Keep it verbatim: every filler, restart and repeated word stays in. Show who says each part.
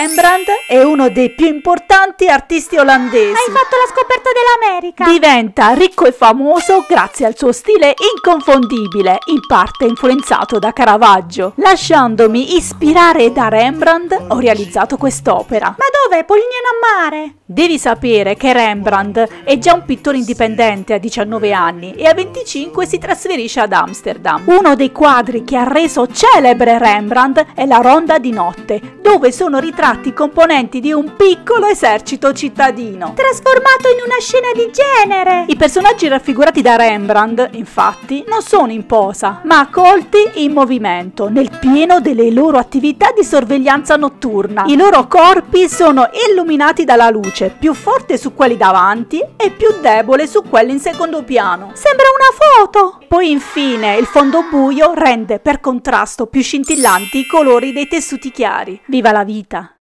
Speaker 1: Rembrandt è uno dei più importanti artisti olandesi.
Speaker 2: Hai fatto la scoperta dell'America.
Speaker 1: Diventa ricco e famoso grazie al suo stile inconfondibile, in parte influenzato da Caravaggio. Lasciandomi ispirare da Rembrandt, ho realizzato quest'opera.
Speaker 2: Ma dove? Polignano a Mare?
Speaker 1: Devi sapere che Rembrandt è già un pittore indipendente a diciannove anni e a venticinque si trasferisce ad Amsterdam. Uno dei quadri che ha reso celebre Rembrandt è La Ronda di notte, dove sono ritratti i componenti di un piccolo esercito cittadino,
Speaker 2: trasformato in una scena di genere.
Speaker 1: I personaggi raffigurati da Rembrandt, infatti, non sono in posa, ma colti in movimento, nel pieno delle loro attività di sorveglianza notturna. I loro corpi sono illuminati dalla luce, più forte su quelli davanti e più debole su quelli in secondo piano.
Speaker 2: Sembra una foto!
Speaker 1: Poi infine il fondo buio rende per contrasto più scintillanti i colori dei tessuti chiari. Viva la vita!